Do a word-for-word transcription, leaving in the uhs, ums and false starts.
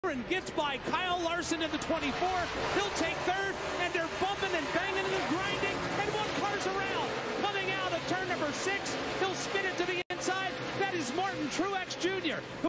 and gets by Kyle Larson in the twenty-four. He'll take third, and they're bumping and banging and grinding, and one car's around. Coming out of turn number six, he'll spin it to the inside. That is Martin Truex Junior